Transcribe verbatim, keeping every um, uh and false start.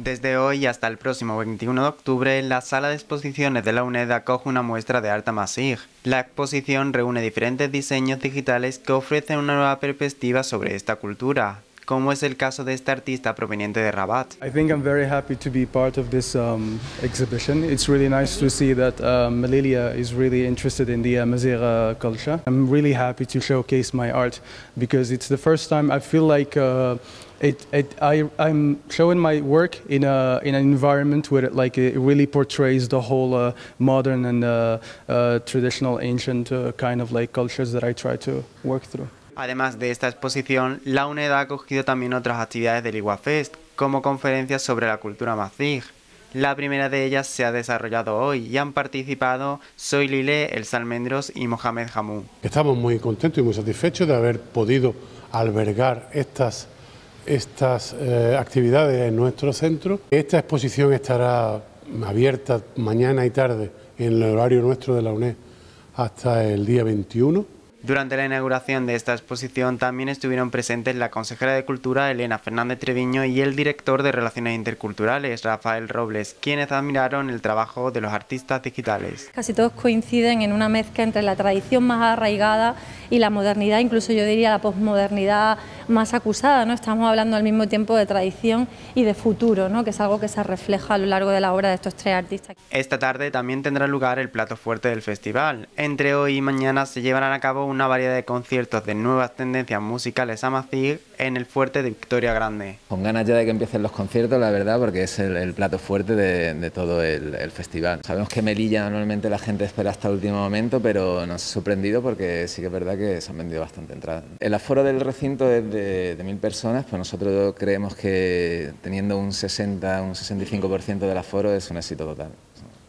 Desde hoy hasta el próximo veintiuno de octubre, la sala de exposiciones de la UNED acoge una muestra de arte amazigh. La exposición reúne diferentes diseños digitales que ofrecen una nueva perspectiva sobre esta cultura, como es el caso de este artista proveniente de Rabat. I think I'm very happy to be part of this um, exhibition. It's really nice to see that uh, Melilia is really interested in the Amazigh uh, culture. I'm really happy to showcase my art because it's the first time I feel like uh, it, it, I, I'm showing my work in, a, in an environment where it, like, it really portrays the whole uh, modern and uh, uh, traditional ancient uh, kind of like cultures that I try to work through. Además de esta exposición, la UNED ha acogido también otras actividades del IWAFest, como conferencias sobre la cultura amazigh. La primera de ellas se ha desarrollado hoy y han participado Soy Lile, Elsa Almendros y Mohamed Hamou. Estamos muy contentos y muy satisfechos de haber podido albergar estas, estas eh, actividades en nuestro centro. Esta exposición estará abierta mañana y tarde en el horario nuestro de la UNED hasta el día veintiuno. Durante la inauguración de esta exposición también estuvieron presentes la consejera de Cultura, Elena Fernández Treviño, y el director de Relaciones Interculturales, Rafael Robles, quienes admiraron el trabajo de los artistas digitales. Casi todos coinciden en una mezcla entre la tradición más arraigada y la modernidad, incluso yo diría la posmodernidad más acusada, ¿no? Estamos hablando al mismo tiempo de tradición y de futuro, ¿no? Que es algo que se refleja a lo largo de la obra de estos tres artistas. Esta tarde también tendrá lugar el plato fuerte del festival. Entre hoy y mañana se llevarán a cabo una variedad de conciertos de nuevas tendencias musicales amazigh en el fuerte de Victoria Grande. Con ganas ya de que empiecen los conciertos, la verdad, porque es el, el plato fuerte de, de todo el, el festival. Sabemos que Melilla normalmente la gente espera hasta el último momento, pero nos ha sorprendido porque sí que es verdad que se han vendido bastante entradas. El aforo del recinto es de, de mil personas, pues nosotros creemos que teniendo un sesenta, un sesenta y cinco por ciento del aforo es un éxito total.